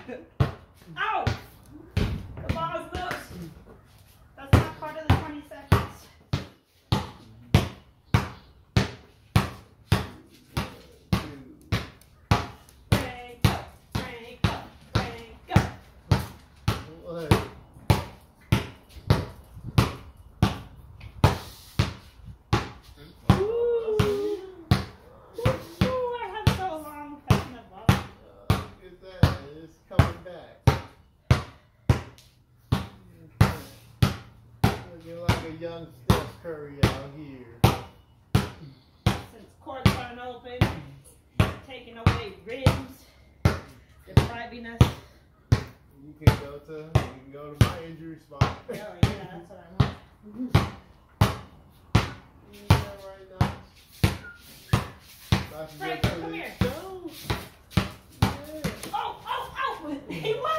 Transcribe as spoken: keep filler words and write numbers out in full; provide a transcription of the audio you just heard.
Ow! The ball is loose. That's not part of the twenty seconds. Break up, break up, break up. What? Young Steph Curry out here. Since courts aren't open, taking away ribs, depriving us. You can go to you can go to my injury spot. Oh yeah, that's what I want. Yeah, right now. Frank, come here. Go. Yeah. Oh, oh, oh! He won!